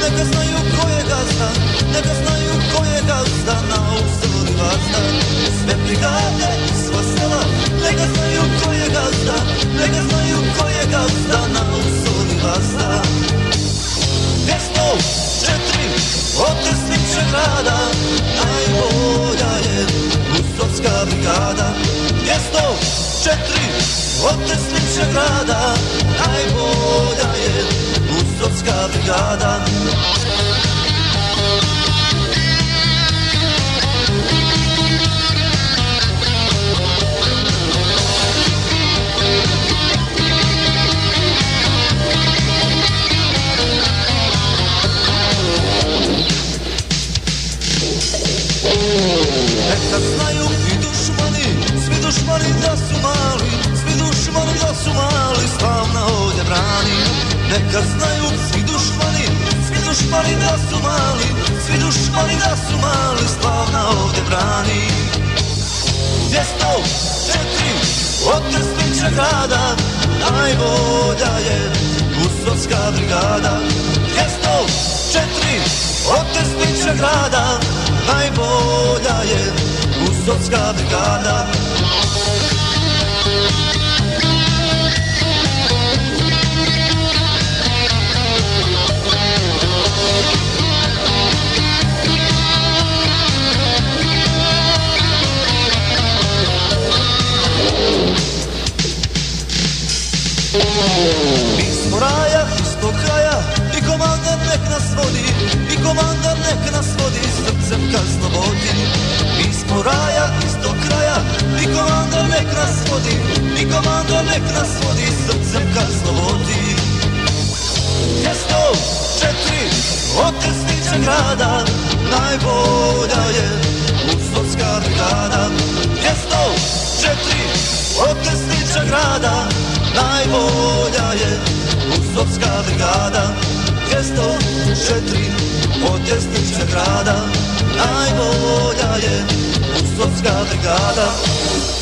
neka znaju ko je gazda, neka znaju ko je gazda na Usoli vazda. Sve brigade i sva sela, neka znaju ko je gazda, neka znaju ko je gazda na Usoli vazda. 204 otesniče grada, najbolja je Usovska brigada. 204 otesniče grada, najbolja je Usovska brigada. Neka znaju i dušmani, svi dušmani da su mali, svi dušmani da su mali, slavna ovdje brani. Neka znaju svi dušmani, svi dušmani da su mali, svi dušmani da su mali, slavna ovdje brani. 204 otesniče grada, najbolja je Usovska brigada. 204 otesniče grada, najbolja je Usovska brigada. Mi smo raja istog kraja i komandant nek nas vodi, i komandant nek nas vodi srcem ka slobodi. Mi smo raja istog kraja i komandant nek nas vodi, i komandant nek nas vodi srcem ka slobodi. 204 otesniče grada, najbolja je Usovska brigada. 204 otesniče grada, najbolja je Usovska brigada. 204 otesniče grada, najbolja je Usovska brigada.